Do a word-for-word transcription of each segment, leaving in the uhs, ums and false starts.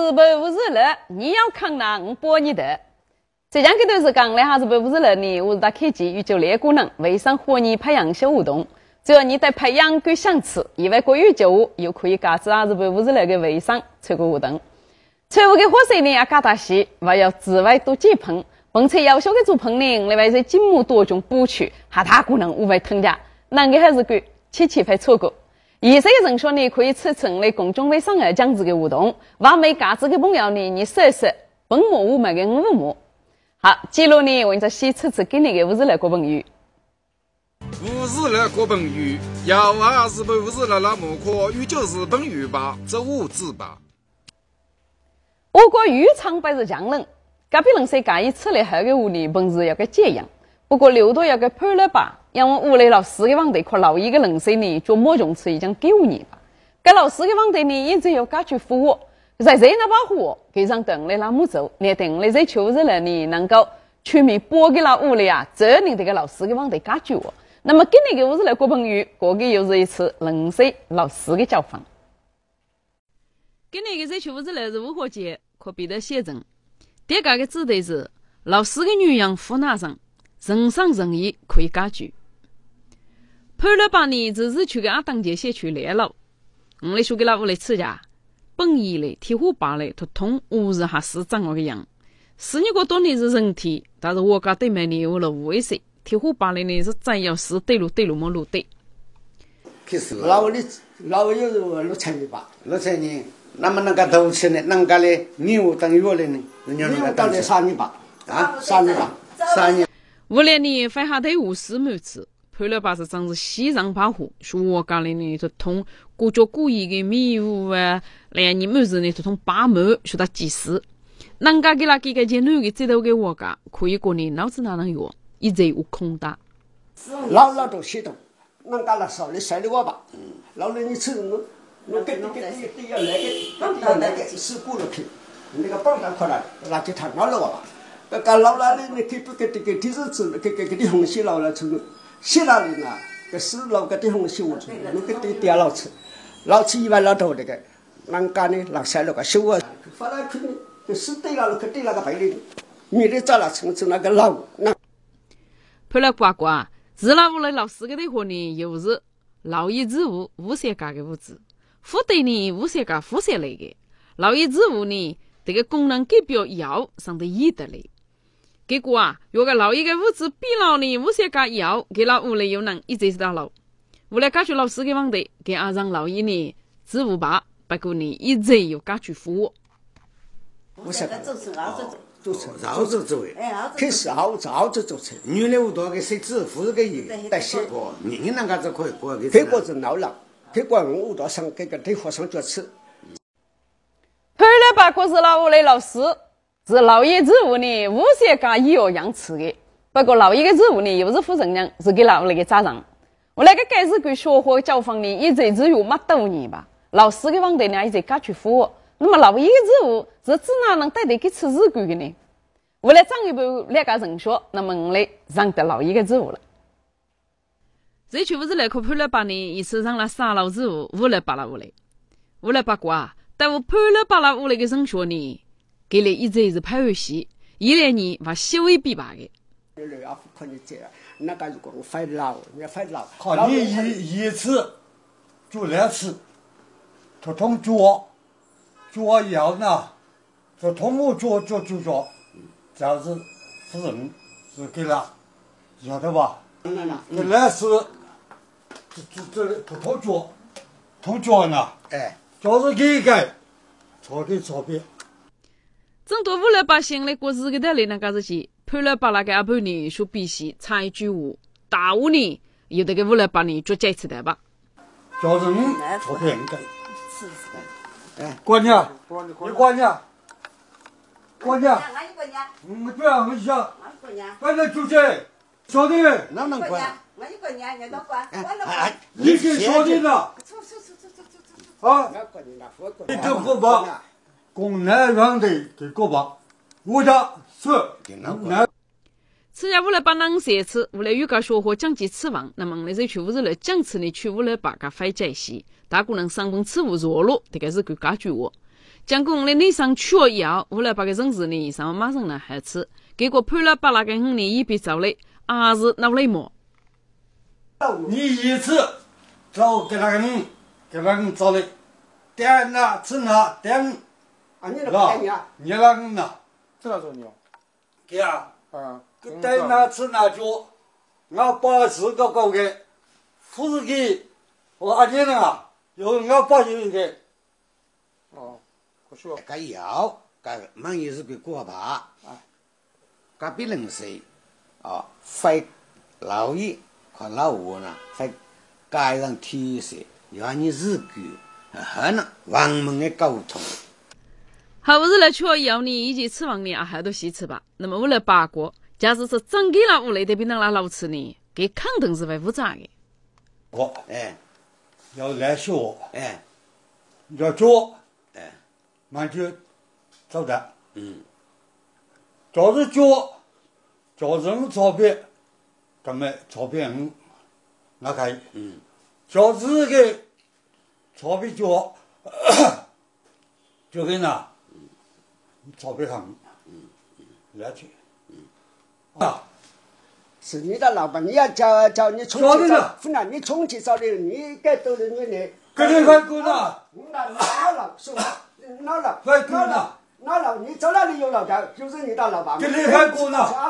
是被五十了，你要看那我帮你的。这样个都是讲了，还是被五十了呢？我是大科技与就列功能，为生活你培养小活动。只要你对培养跟相似，以外国语教育又可以加之还是被五十了个卫生参过活动。参与个活水呢也加大些，还要智慧多结碰，并且要求个做碰呢，另外在节目多种补取，还大可能无外添加，那个还是个七七会错过。以上的人说呢，可以促成来公众卫生而讲这个活动，完美价值的朋友呢，你试试本末我们的五模。好，记录呢，我这先测测给你的五十来个朋友。 五十来个朋友，要啊是被五十来那么可，有就是朋友吧，这五字吧。 我国渔场不是强人，隔壁人谁介意吃了后个屋里本事要个这样，不过留到要个判了吧。因为屋里老师的问题，可老一个人生呢，做某种事已经九年吧。搿老师的问题呢，一直要解决服务，在谁那把火，给上等来那么走，你等来在求是人呢，能够全面拨给那屋里啊，这你这个老师的问题解决我。那么今年的五十来个朋友，过个又是一次人生老师的交锋。今年的在求是来是五号节，可比得写成。第一个的主题是老师的女人负难上，人生人意可以解决。判了八年，只是去给阿当节写去来了。我来说给那屋里吃家，本意嘞，天花板嘞，通通五日还是长我个样。十年过多年是人体，但是我家对面呢有了无为谁，天花板嘞呢是真要是对路对路么路对。 开始老屋里老屋有六千年吧，六千年，那么那个头期呢，那个嘞牛等月嘞呢，人家那个当了三年吧，啊，三年吧，三年。 五年呢，翻下头五十亩次。判了把是真是西上把火，说我家里呢就通故叫故意的迷雾啊，来你们是呢就通把门说他几时，人家给他几个钱女的这头给我家，可以过年脑子哪能有，一直有空大。 老老都写动，人家那手里塞的我吧，老了你吃侬侬跟你跟你都要来个，要来个是过了去，那个包单过来，那就谈老了我吧，那个老了呢，你给不给这个电视纸，给给给你红线老了出。写那里呢，个是老个地方修出，那个对点老吃，老吃一万老多那个，人家呢老晒那个修啊，发来去个是对了，个对那个白的，米的早了成成那个老那。 判了呱呱，是那屋里老师个的话呢，又是老一之物无限家的物质，副对呢无限家辐射类的，老一之物呢这个功能给表要上的一的嘞。结果啊，有个老一个物质比老呢，无些家要给老屋里有人一直是到老，为了解决老师的问题，给阿让老一呢支付吧，不过呢一直有解决服务。 我想做成熬着做成熬着做的，开始熬着熬着做成。原来我多个设置不是个有，但是人那个就可以过个。这个是老了，这个我多上这个对学生就吃。 判了八个是老屋里老师。是老一职务呢，无些家也要养吃的。不过老一个职务呢，又是负责任，是给老屋里的责任。我那个开始跟小伙交锋呢，一直只有没多年吧。老师的问题呢，一直解决服务。那么老一个职务是只哪能带得给吃日干的呢？为了进一步两个人说，那么我来让得老一个职务了。这却不是来可判了八年，一次让了三老职务，五了八了五来，五了八卦，但我判了八了五来个人说呢。给了一直是拍游戏，一两年把修为比吧的。 那个如果我翻老，你翻老， 考你一一次，做两次，他通做，做以后呢，他通过做做做做，这样子是人是给了，晓得吧？给两次，这这这他通做，通做呢，哎，就是给个，错给错别。 正多五六百姓来过日个的来那个日期，判了把那个阿婆呢说必须参一句话，大屋呢有这个五六百年做这次的吧。 就是你错别人的，哎，姑娘，你姑娘，姑娘，嗯，不要我想，反正就这，晓得？ 能能管？ 我一个年你都管， 哎，你给晓得了，啊，你这不吧？公男人的给个吧，我家是男。 此家为了把人写吃，为了预告学伙讲解吃饭，那么我们去屋子来讲吃呢，去屋来把个翻解析，大姑能上本吃物弱了，这个是个解决我。 将公的内伤取了以后，后来把个人事呢上马上来害吃，结果判了把那个五年一笔走嘞，还是闹雷毛。 你一次找给那个人，给那个人找嘞，点那吃那点， 啊，你那那个呀， 你那个那， 这哪做牛？ 给啊， 啊， 点那吃那脚，我把四个搞给，不是给，我阿姐呢，有我把有给。 哦，可惜哦。 搿药，搿蛮也是个过把，啊，搿别人说，哦，非老爷和老我呢，非街上天色，让你自己和那王门的沟通。 好不是来吃以后呢，以及吃完呢，啊，还都西吃吧。那么为了八卦，假使是真给了屋里的别人来老吃呢，给肯定是会负责的。 我哎要来学， 哎要做， 哎， 那就走的。 嗯， 假是做，假人钞票，咁么钞票五，那可以。 嗯， 假是个钞票交，就给那钞票行，来去。啊， 是你的老板，你要叫叫你重晓得了启找，不然你重启找的，你该多的你来。 搿里快滚呐！ 那那老是吧？那老快滚呐那老那老，你走哪里有老家，就是你的老板。 搿里快滚呐！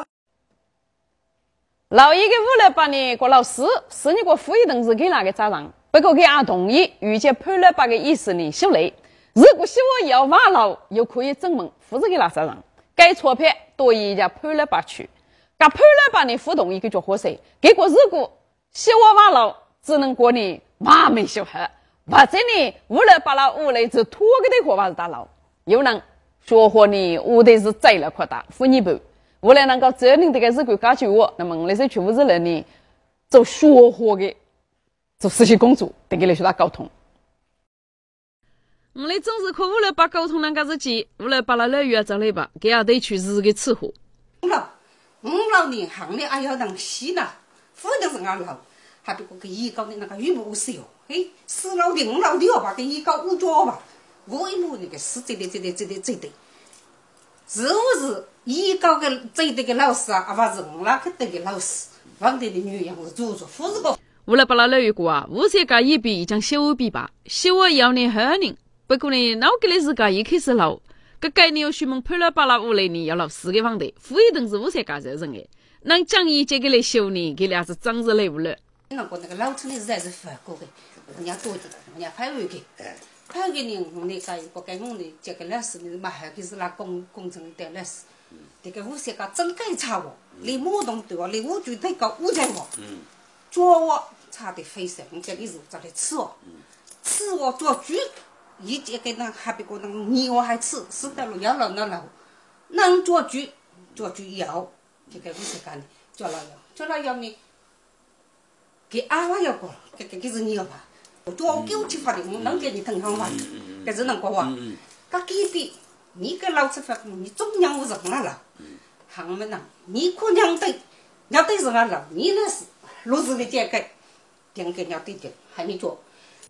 老一个屋来把你个老师，是你个副一等是给哪个家长？不过给俺同意，预计判了把个意思呢修来。如果希望要挖牢，又可以证明不是给哪家长，该钞票多一家判了把去。搿判了把你不同意个叫活谁？结果如果希望挖牢，只能过你挖没修好，或者呢屋来把那屋来就拖个的活法是打牢，有人说话呢，我的是栽了扩大，负你半。我来能够责任这个日管解决我，那么我们是全部是人呢，做说话的，做实习工作，得跟来学他沟通。我们正是靠我来把沟通那个日记，我来把那老远找来吧，给俺得去日个伺候。 老，我老年行的还要能洗呢，否则是俺老，还不过个医高的那个羽毛少，嘿，四老的五老的要把个医高五角吧，我一路那个是真的真的真的真的。是不是医高个这的个老师啊？啊，不是我那个的个老师，房地的女人是做做，不是个。 我来把那老远过啊，我些个一笔已经小笔吧，小我要你好人，不过呢，老给的是个一开始老，个概念要许蒙判了把那屋里呢要老四个房的，负一等是我些个责任的，能讲一这个来修呢，给俩是真是累不了。 那个那个老村的实在是发过的，人家多的，人家派回去。派给你，我那个国家我的这个老师呢，嘛还就是那工工程的老师，这个我些个真该差我，连我都对我，连我就得搞五千我，做我差的非常，我这里是在来吃哦，吃我做猪，一这个那还比过那你我还吃，死得了要了那了，能做猪做猪要，这个我些个呢，做了要，做了要呢，给阿娃要过，这个这是你要吧。做九七发的，我能给你腾上话，可是能过话。搿几笔，你个老吃法，你中央我是俺了，行们呐，你可娘对，娘对是俺了，你那是老子的这个，点个娘对的，还没做。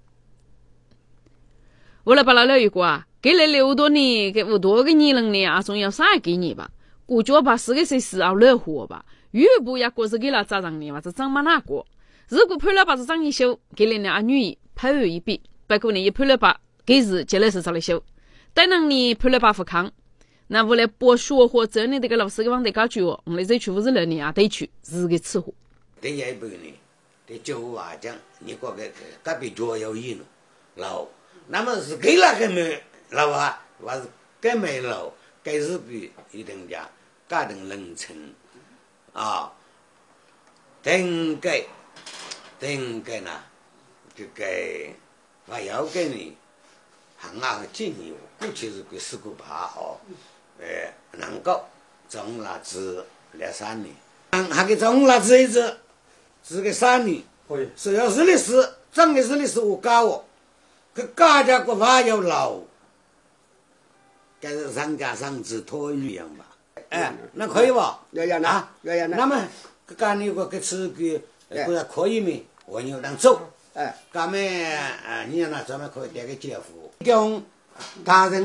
我来把那老一个啊，给了六多年，给五多个年人呢，啊，总要三给你吧，估计把四个岁死啊热火吧，越不也过是给了家长呢，或者长嘛那个，如果判了把是长一修，给了呢啊女。判完一笔，不过呢，一判了把，给是接来是找来修。但能呢判了把不康，那我来拨说或者呢这个老师给往的解决，我们这去不是人呢啊，得去是个伺候。 第一步呢，得教话讲，你觉个隔壁教有意了，老，那么是给了个没老啊，还是给没老，给是比一定家家庭人称啊，定给定给呢。这个还要给你行啊建议，过去是给四个八哦，呃，能够种了子两三年，嗯，还给种了子一直，是个三年， 会是要是历史，整个是历史我教我，可家家国法要老，该是上家上子托一样吧，哎，那可以吧？ 要要那啊， 要要那。 那么个干你个个吃个，个要可以没？我有当做。哎，咱们啊，你那咱们可以带个姐夫，叫家人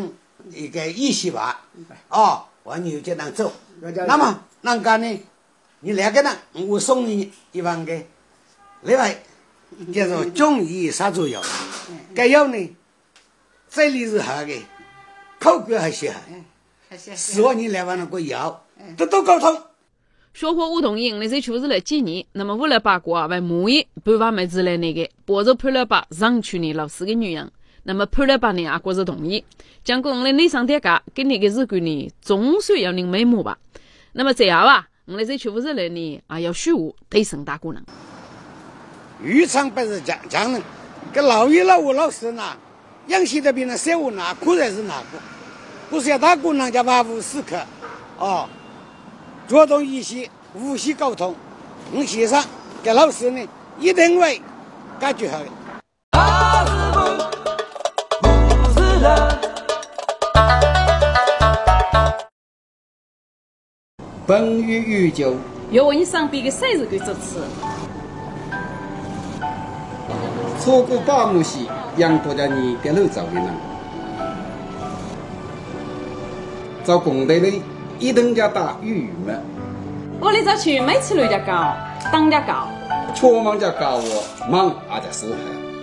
一个一些吧，哦，我你就能走。那么那个呢，你两个人，我送你一万个，另外叫做中医啥都要，该要呢，这里是好的，口感还行，希望你两万人给我要，都都沟通。 小伙我同意，你这就是来建议。那么我来八卦为母一半把妹子来那个，抱着潘老爸上去你老四个女人。那么潘老爸呢，也觉是同意。讲过我内上天家跟你个日子呢，总算要人美目吧。那么这样啊，我们这全部是来呢，也要虚无对生大姑娘。 豫昌不是讲讲人，跟老一老五老四呢，阳西这边的三五呢，固然是哪个？不是要大姑娘家八五四克，哦。着重一些无锡沟通，我先生给老师呢一定会解决好的。 本月预酒， 要为你上边的三十个主持。 错过八木西，让大家你给老早的人，找工队里。一等家打鱼嘛， 我来这去每次人家高，当家高， 错忙家高我忙阿家受害。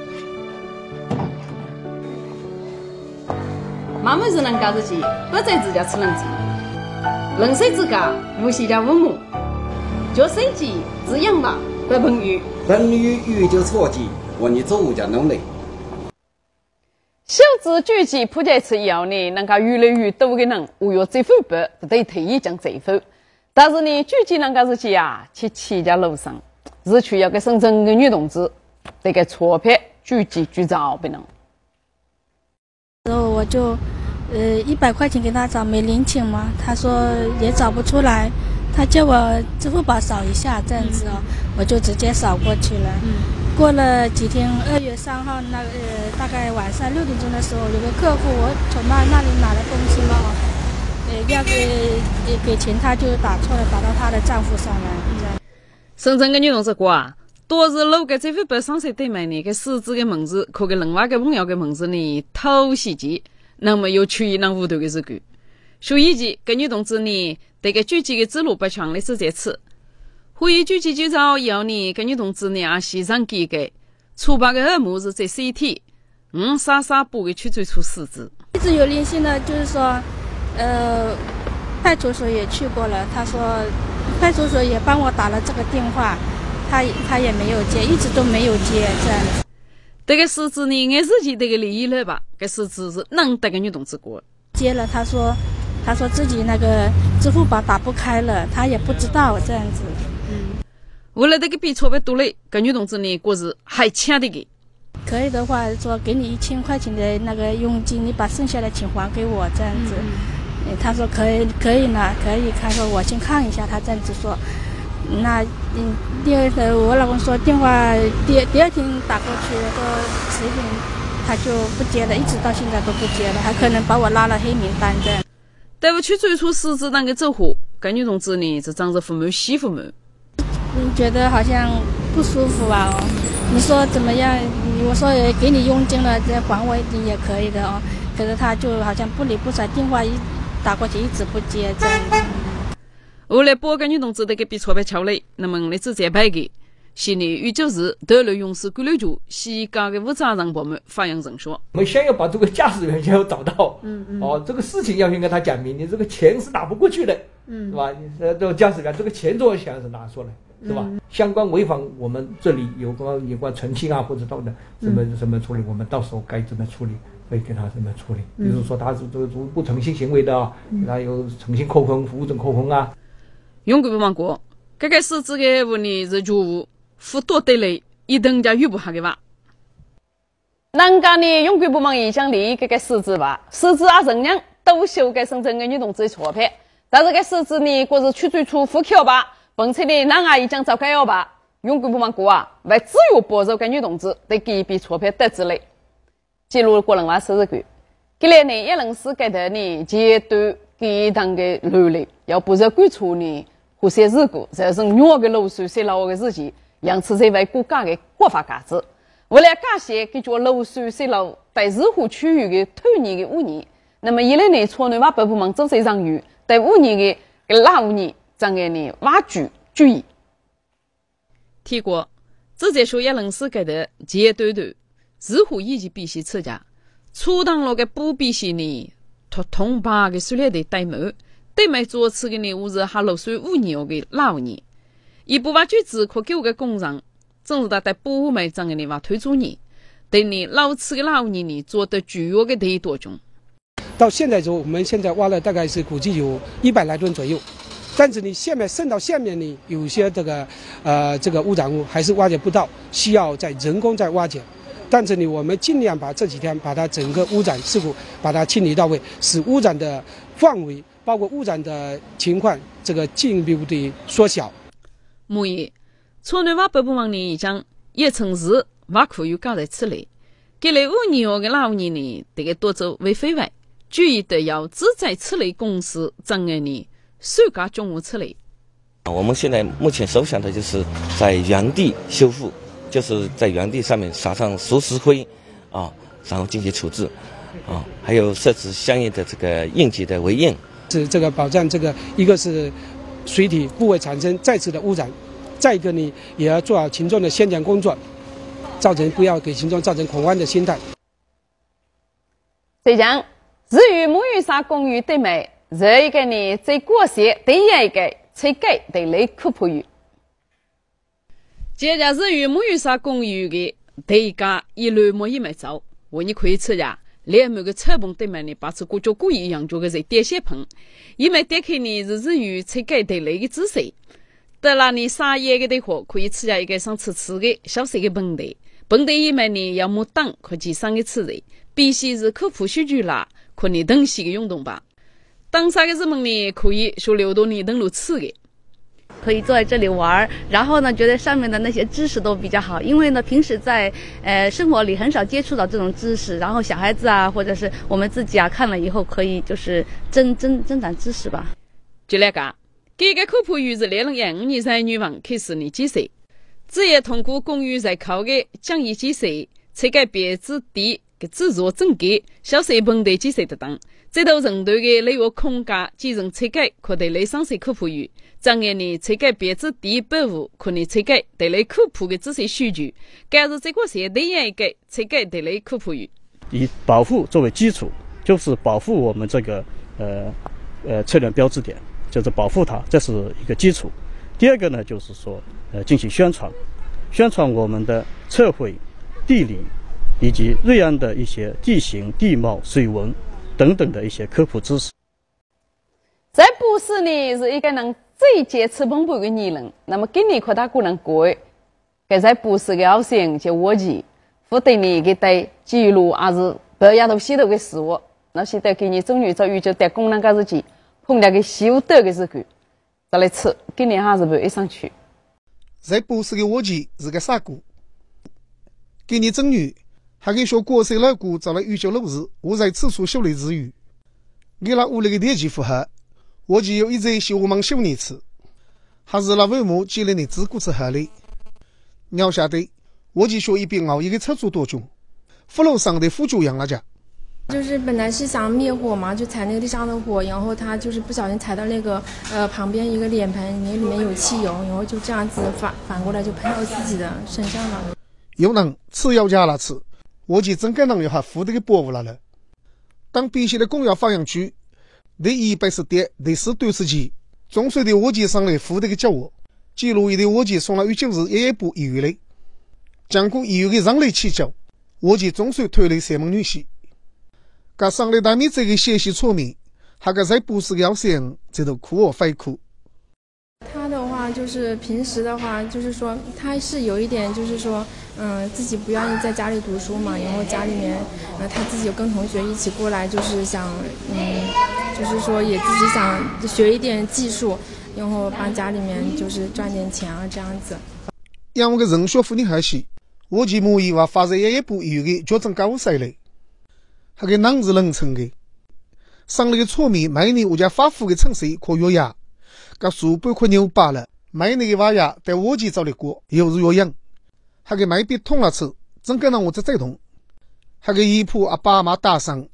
妈妈是能干自己，不在自家吃人子。人生之家，无锡家父母，叫谁记只养吧，不碰鱼。 本鱼鱼就错记，我你做家努力。 小资聚集普及吃以后呢，能够越来越多的人活跃这份白，对退役讲这份。但是呢，聚集人家自己啊，去起家路上，是需要个深圳的女同志，这个钞票聚集聚找不能。 然后我就，呃，一百块钱给他找没零钱嘛，他说也找不出来，他叫我支付宝扫一下这样子哦，我就直接扫过去了。嗯。过了几天，二月三号那呃，大概晚上六点钟的时候，有个客户我从那那里拿了东西嘛，呃，要给给钱他就打错了，打到他的账户上了。 深圳的女同志说啊，多是路个这份白上山对面呢，个狮子的门子，可个另外个朋友的门子呢偷袭击，那么有出现那糊涂的事故。所以讲，个女同志呢，这个聚集的之路不强的是这次。会议聚集聚早以后呢，个女同志呢也线上给个初八个二模是在 C T， 嗯，傻傻不给去追出四字。 一直有联系呢，就是说，呃，派出所也去过了，他说派出所也帮我打了这个电话，他他也没有接，一直都没有接这样。 这个四字呢，俺自己这个利益了吧？这四字是能得个女同志过。 接了，他说他说自己那个支付宝打不开了，他也不知道这样子。 为了这个比钞票多嘞，个女同志呢，过是还欠的给。 可以的话，说给你一千块钱的那个佣金，你把剩下的钱还给我这样子。嗯、他说可以，可以呢，可以。他说我先看一下，他这样子说。那嗯，第二天我老公说电话第第二天打过去，说十点他就不接了，一直到现在都不接了，还可能把我拉了黑名单的。 但我去追出狮子那个走火，个女同志呢是长着父母媳妇们。 嗯，觉得好像不舒服啊哦。你说怎么样？我说给你佣金了，再还我一点也可以的哦。可是他就好像不理不睬，电话一打过去一直不接这样。 后来拨个女同志这个比钞票巧嘞，那么我们直接派给悉尼与就是德勒勇士管理局西港的负责人部门发扬人说。 我们先要把这个驾驶员先要找到，嗯嗯，哦，这个事情要先跟他讲明，你这个钱是拿不过去的，嗯，是吧？呃，这个驾驶员这个钱多少钱是拿出来。是吧？嗯、相关违反我们这里有关有关澄清啊，或者到的什么、嗯、什么处理，我们到时候该怎么处理，会给他怎么处理。嗯、比如说他是这个不诚信行为的啊，给他有诚信扣分、服务证扣分啊。 用过不忙过，这个是这个问题是就辅导对嘞，一等家遇不好的吧？人家呢用过不忙影响力，这个狮子吧，狮子啊人样都修改深圳的女同志的钞票，但是这狮子呢，过是去最初户口吧。本次的男阿姨将召开要吧，用过不忙过啊，为自由保守跟女同志得给一笔钞票得之类，记录个人话四十句。给来呢，一人是给的呢，阶段给当的努力，要不是关注呢，或些事故，就是我的漏水泄漏的事情，因此在为国家的国法价值。为了感谢给做漏水泄漏在日后区域的推移的污染， 那么一来呢，村内话北部门走水上鱼，对五年的个老五年，正个呢挖掘注意。提过，这在说也能是给的阶段段，似乎以及必须出家，初当了个不必须呢，他通把个数列的呆毛，对没做次个呢，我是还六岁五年个老年，一部挖掘只可给我个工厂，正是他在不没正个呢挖推出呢。对你老次的老年呢，做的主要的地多种。 到现在之后，我们现在挖了大概是估计有一百来吨左右，但是你下面渗到下面呢，有些这个呃这个污染物还是挖掘不到，需要再人工再挖掘。但是呢，我们尽量把这几天把它整个污染事故把它清理到位，使污染的范围包括污染的情况这个进一步的缩小。 木一，村内挖北部门呢讲一城市。挖苦又搞在此类，给了五年后的老年呢，这个多走为非外，注意的要只在此类公司整个呢，暑假中午此类。 我们现在目前首想的就是在原地修复，就是在原地上面撒上熟石灰，啊，然后进行处置，啊，还有设置相应的这个应急的围堰， 是这个保障这个一个是水体不会产生再次的污染，再一个呢也要做好群众的宣讲工作。造成不要给群众造成恐慌的心态。 这样，至于母语沙公寓对美，这一个呢，在过些第一个才改对类科普语。接着至于母语沙公寓的第一个一路没一没走，我你可以吃呀，连某个车棚对面呢，把这个叫故意养做个在点些棚，因为点开呢是至于才改对类的姿势。得了你沙叶个的话，可以吃下一个上吃吃的小小的盆地。本地一面呢要么当和几三个次的，必须是科普数据啦，可你登记的运动吧。当三个日们呢可以说留到你登录次的， 可以坐在这里玩，然后呢觉得上面的那些知识都比较好，因为呢平时在呃生活里很少接触到这种知识，然后小孩子啊或者是我们自己啊看了以后可以就是增增增长知识吧。 就那个，这个科普语是二零一五年三月份开始呢建设。只要通过公寓在考的讲义建设，才改别子地的制作整改、小水盆地建设的等，这都程度的内外空间继承拆改可对类上水科普语，将来呢拆改别子地保护可能拆改对类科普的知识数据，该是这个是第一个拆改对类科普语。 以保护作为基础，就是保护我们这个呃呃测量标志点，就是保护它，这是一个基础。第二个呢，就是说，呃，进行宣传，宣传我们的测绘、地理以及瑞安的一些地形、地貌、水文等等的一些科普知识。 这不是呢，是一个能最接触本部的艺人。那么今年看他个人过，这在不是个好像就我记，不对你给带记录还是白丫头洗头的事物，那现在给你终于做宇宙的功能个日记，碰到个修德的事故。再来吃，今年还是不一上去。 在不是个我记是个啥股？今年正月还给说过岁老姑找了预交六日，我在此处修理日语。给了屋里的电器符合，我就有一直修忙修年次，还是那父母积累的自顾之合理。你要晓得，我就学一边熬一个车主多久，扶楼上的辅助养了家。 就是本来是想灭火嘛，就踩那个地上的火，然后他就是不小心踩到那个呃旁边一个脸盆，那里面有汽油，然后就这样子反反过来就喷到自己的身上了。 有人吃药家了吃，我就真该能有下扶这个保护了了。当必须的公园放养区，第一百十点第四段时期，中水的我就上来扶这个叫我，记录一的我就送了于九日一一部医院里，经过医院的人类起脚，我就中水推了三名女婿。噶上来大米这个学习错面，还个在不是个要想，这都哭我非哭。 他的话就是平时的话，就是说他是有一点，就是说，嗯，自己不愿意在家里读书嘛，然后家里面，呃，他自己有跟同学一起过来，就是想，嗯，就是说也自己想学一点技术，然后帮家里面就是赚点钱啊，这样子。 让我个人学妇女还是，我就母以话发在一部医院的矫正高赛嘞。还给男子人称的，上了个错面，每年我家发福的城市可月牙，噶数百块牛扒了，每年的娃呀，在我家找的过，有日有养，还给买笔痛了吃，真给让我这再痛，还给一铺阿爸阿妈打伤，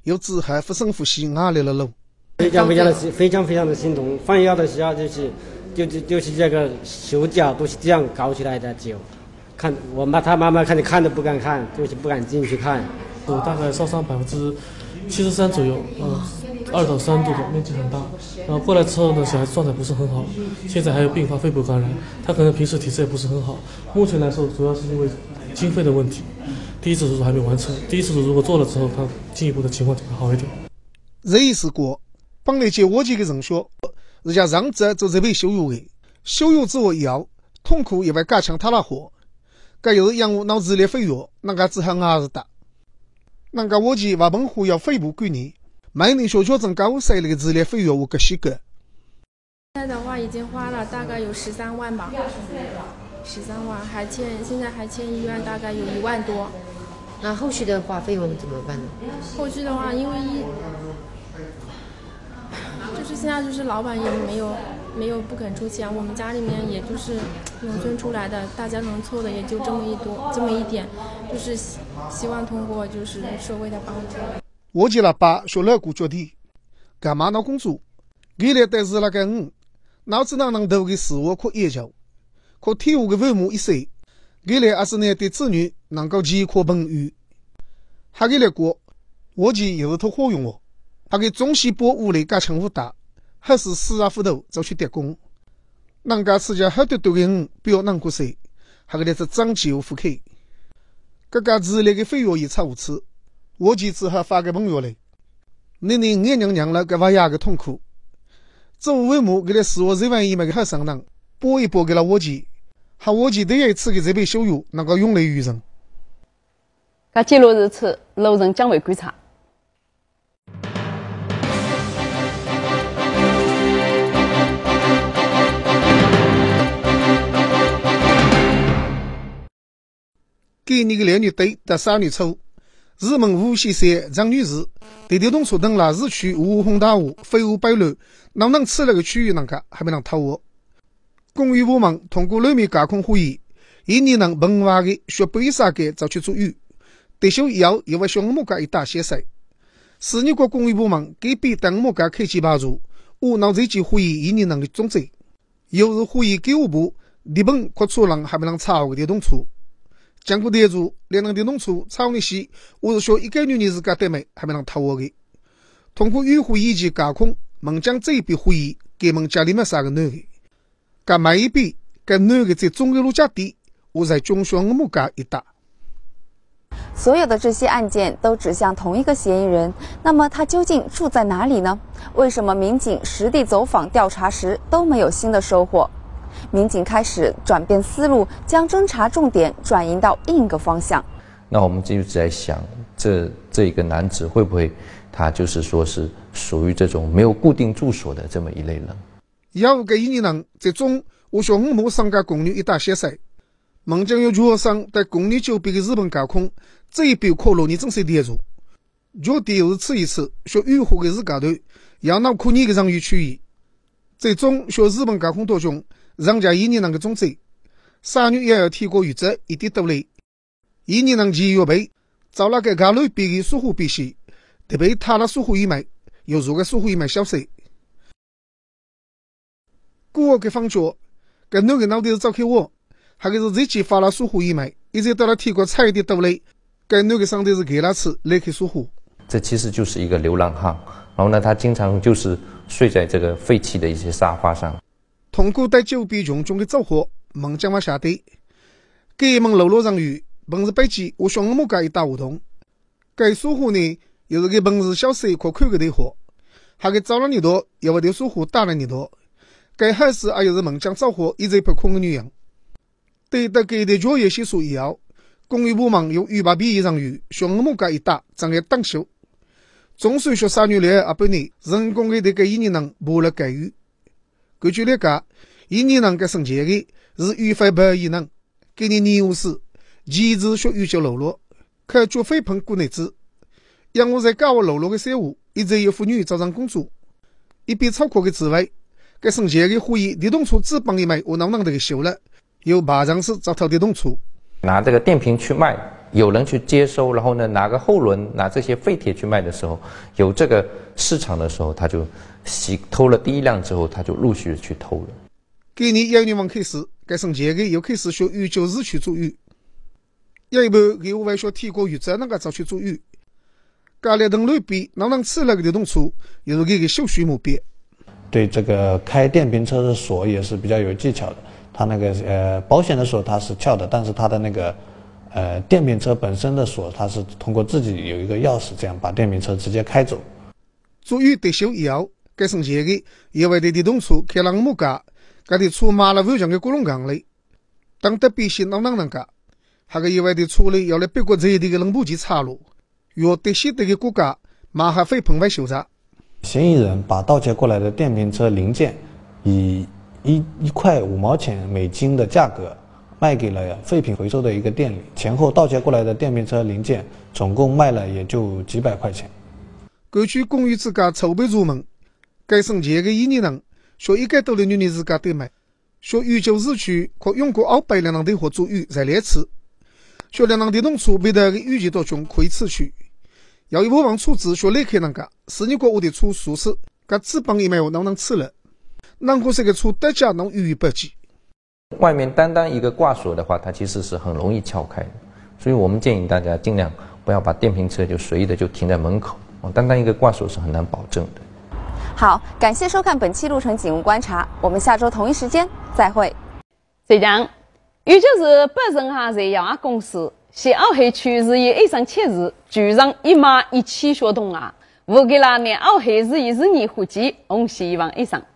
又只好不声不息压力了喽。 非常非常的非常非常的心痛。放药的时候就是就就就是这个手脚都是这样搞起来的，就看我妈他妈妈看着看都不敢看，就是不敢进去看。 我大概烧伤百分之七十三左右，嗯，二到三度的面积很大。然后过来之后呢，小孩子状态不是很好，现在还有并发肺部感染，他可能平时体质也不是很好。目前来说，主要是因为经费的问题，第一次手术还没完成。第一次手术如果做了之后，他进一步的情况就会好一点。 这一次过，本来接我几个人说，人家让着就这被羞辱的，羞辱之后以后，痛苦也会加强他那火。该有养我脑子里费药，那个只好牙子打。那个我记话本户要肺部管理，每年学校增高塞那个治疗费用我个些个。 现在的话已经花了大概有十三万吧，十三万还欠，现在还欠医院大概有一万多。 那后续的话费用怎么办呢？ 后续的话，因为一就是现在就是老板也没有没有不肯出钱，我们家里面也就是农村出来的，大家能凑的也就这么一多这么一点，就是希望通过就是社会的帮助。 我记了爸说了股决定，干嘛闹工作？给了但是那个五，脑子能能头的事我可研究，可体育的父母一岁，给了二十年的子女能够饥渴本语，还给了过，我记有头好用哦，还给中西部屋里加成务大，还是死啊斧头走去打工，人家自家好多多的人不要难过谁，还给的是长期有福气。这个治疗的费用也差无次，我记只好发给朋友嘞。你你眼娘娘了个娃牙个痛苦，这为母给他使我这万一买个好生人，拨一拨给了我记，还我记第一次给这笔收入能够用来于人。 这记录日此，路人将为观察。 给你个两女队的三女抽，日本无锡县张女士对电动车等了日区无红大雾飞雾百路，能不能吃那个区域那个还没能投我。公寓部门通过人民监控会议，一年能本话的学背啥个就去做雨，退休以后又为小木家一大写赛。四年国公寓部门给比等木家开启帮助，我脑这级会议一年能的总结，又是会议给我部日本扩出人还没能查个电动车。讲过业主连能电动车超那些，我是说一个女人自家对面还没能投我的。通过与会以及监控，猛将这一笔会议给们家里面三个男的，干买一笔，跟男的在中国路家底，我在中小木家一打。 所有的这些案件都指向同一个嫌疑人，那么他究竟住在哪里呢？为什么民警实地走访调查时都没有新的收获？民警开始转变思路，将侦查重点转移到另一个方向。 那我们就在想，这这一个男子会不会他就是说是属于这种没有固定住所的这么一类人？ 要个一年人在中我小红木上家公寓一大些赛，猛将有学生在公寓周边的日本监控，这一笔考虑你真是列住。若第又是次一次说雨后的日家头，要闹苦你的人与区域，最终说日本监控当中。人家一年能个总结，三月也要提过原则一点都累，一年能几月备，找那个家里边的疏忽必须，特别他那疏忽一枚，有如个疏忽一枚消息。过个方角，跟那个脑袋找开我，还是自己发了疏忽一枚，一直到了提过差一点都累，跟那个上头是给他吃来开疏忽。 这其实就是一个流浪汉，然后呢，他经常就是睡在这个废弃的一些沙发上。 通过在周边群众的走火，猛将我下地，给们路路人员本是北极我双木家一大活动，该疏忽呢又是给本是小时可看个的活，还给找了你多，又为的疏忽打了你多，该还是还有是猛将走火一直不空的女人。对的给的作业系数以后，公寓部门有预八比人员双木家一大正在当修，总算说三月来二八年人工的这个一年能补了改语。根据来讲，一年能个升级的是预费百亿能，给你年五十，其次说预交楼落，可绝非凭国内资。因为在搞我楼落的业务，一直有妇女找上工作，一边超过的职位，该升级的会议电动车只帮一枚，我能能的修了，有马上是找套电动车， 拿这个电瓶去卖， 有人去接收，然后呢拿个后轮拿这些废铁去卖的时候，有这个市场的时候，他就洗偷了第一辆之后，他就陆续去偷了。 今年一月份开始，该省前个又开始学鱼九市区做鱼，一般给我外学提过鱼在那个早去做鱼。家里等路边能能吃那个流动车，也是给个休息目标。 对这个开电瓶车的锁也是比较有技巧的，它那个呃保险的锁它是撬的，但是它的那个呃电瓶车本身的锁，它是通过自己有一个钥匙，这样把电瓶车直接开走。 做鱼退休以后，该省前个也为的电动车开朗木家，该的车马了非常的古龙岗里，当得必须能能能家，还个意外的车里要来别国这的个冷部机插入，要得些这个国家马还非碰外修查。 嫌疑人把盗窃过来的电瓶车零件以一一块五毛钱美金的价格卖给了废品回收的一个店里，前后盗窃过来的电瓶车零件总共卖了也就几百块钱。 根据公寓自家筹备入门，该省前个一年人说一个多的女人自家对卖，说鱼九市区可用过二百两能的火做鱼在来吃，说两能电动车被的预计到中可以持续。要一部分处置学离开那个，是你国我的出舒适，个资本也没有能能吃了，能够这个出大家能予以不计。 外面单单一个挂锁的话，它其实是很容易撬开的，所以我们建议大家尽量不要把电瓶车就随意的就停在门口，单单一个挂锁是很难保证的。 好，感谢收看本期路程警务观察，我们下周同一时间再会。 这样，也就是本身哈在养鸭公司。西澳黑区是以一上七日，局长一马一起学动啊，我给了年澳黑是一日年户籍，我希望一上。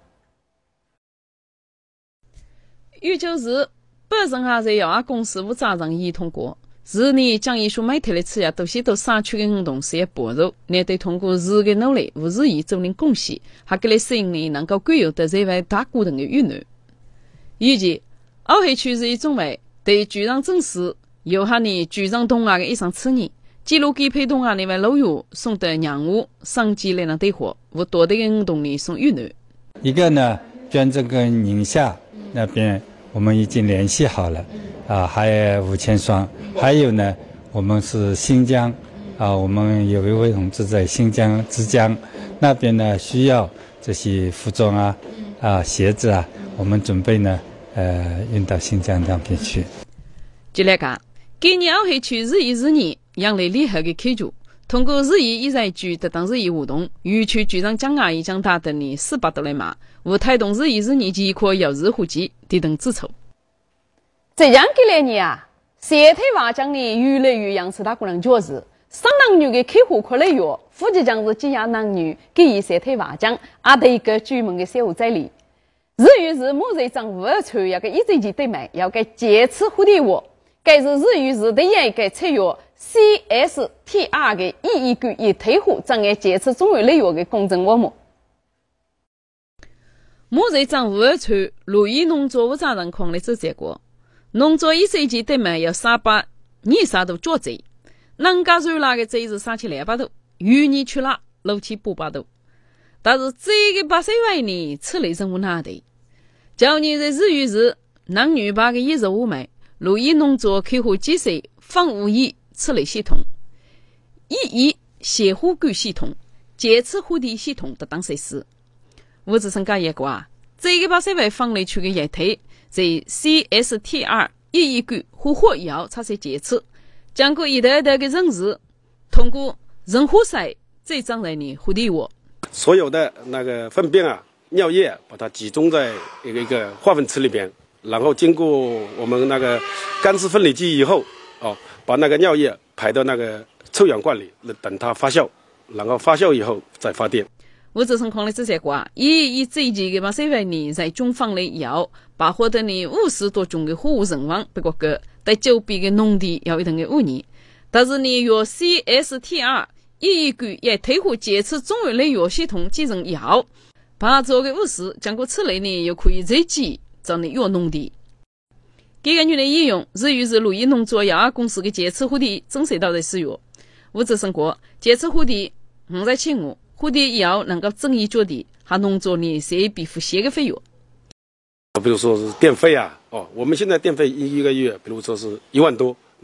也就是本身哈在养鸭公司无责任已通过，是你将艺术媒体的次呀，都是到社区的运动事业薄弱，你对通过日的努力，无日以做人贡献，还给了适应你能够具有的这位大股东的预暖。以及澳黑区是一种为对局长正式。有哈你局长同下的一场次年，记录给配同下那位老友送的养物上级来那对货，我多的运动里送预暖。 一个呢，捐这个宁夏那边我们已经联系好了，啊，还有五千双。还有呢，我们是新疆，啊，我们有一位同志在新疆枝江那边呢，需要这些服装啊、啊鞋子啊，我们准备呢，呃，运到新疆那边去。 就来讲。今年澳黑区日一日年养来厉害的开局，通过日一一在局的当日一活动，渔区局长江阿姨将他等你四百多来码，无推动日一日年即可有日户籍地等自筹。这样给来你啊，社会话讲呢越来越养出大姑娘角色，上男女的客户可来哟，夫妻将是几样男女给予社会话讲，阿得一个专门的社会在里。日语是某人长五二川要个一直记对买，要个节次蝴蝶窝。该是日语是第一个采用 C S T R 的意义句以退户障碍检测中文内容的公证项目。某人长五二川陆艺农作物责任框的这结果，农作一世纪对面要三百二十度作贼，人家瑞拉的贼是三千两百度，鱼你去了六千八百度，但是这个八十万呢，此类任务哪的？叫你的日语是男女八个一十五枚。陆艺农作客户机制防务役此类系统，意义协护具系统、检测护地系统的当设施。我只想讲一个啊，这个把设备放类区的业态在 C S T R 意义具和火药测试检测，经过一代代的人士通过人活筛这张来呢护地窝， 所有的那个粪便啊、尿液，把它集中在一个一个化粪池里边。然后经过我们那个干湿分离机以后，哦，把那个尿液排到那个臭氧罐里，等它发酵，然后发酵以后再发电。 我只是看了这些话，以以这几个把社会呢在中方的以后，把获得呢五十多种的货物人亡，不过个在周边的农地有一定的污染，但是呢由 C S T R 意义具也退货检测中文类药系统继承以后，把这个五十经过此类呢又可以再记。在你药农地，这个女的应用日语是陆艺农作药公司的检测护地正式到的使用。物质生活检测护地五在千五，护地以后能够正义着地，还农作呢设备付些个费用。 比如说是电费啊，哦，我们现在电费一一个月，比如说是一万多，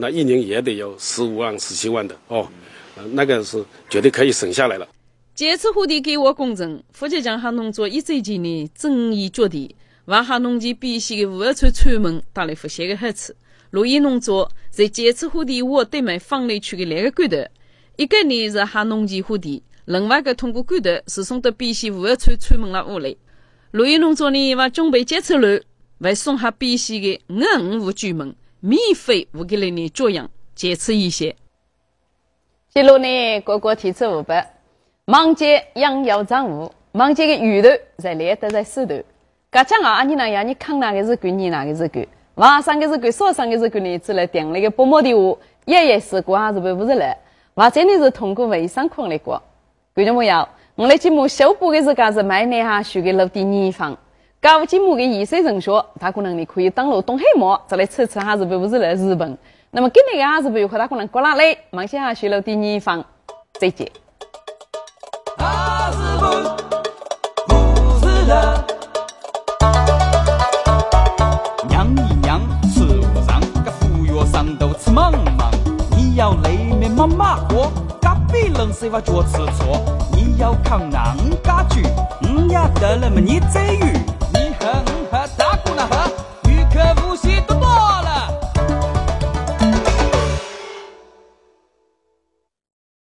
那一年也得有十五万、十七万的哦，呃，那个是绝对可以省下来了。 这次户地给我公证，福建江哈农作一周前呢正义决定，为哈农地必须的五二村村民带来福些的好处。陆业农作在这次户地我对面方类区的两个管道，一个呢是哈农地户地，另外一个通过管道是送到必须五二村村民的屋里。陆业农作呢为准备这次路，为送下必须的五五户居民。免费无给了你作用，借此一些。记录呢，各国提出五百，忙街养要账户，忙街的鱼头在猎得在手头。噶讲啊，你那样你看哪个是鬼，你哪个是鬼，晚上个是鬼，早上个是鬼呢？只来定那个薄膜的话，夜夜是过还是不不是来？我真的是通过微商框来过。观众朋友，我们节目首播的是噶是买内哈属的楼的二房。搞节目的意思人说，他可能你可以登录东海模，再来测测还是不是来日本。那么今天的还是不有和他可能过哪里？忙些下学了第二方，再见。 哈日本不是人，娘一娘吃不上，个服药上都吃忙忙。你要累没妈妈活，隔壁人谁话脚吃错？你要抗狼家具，你呀得了么你再遇。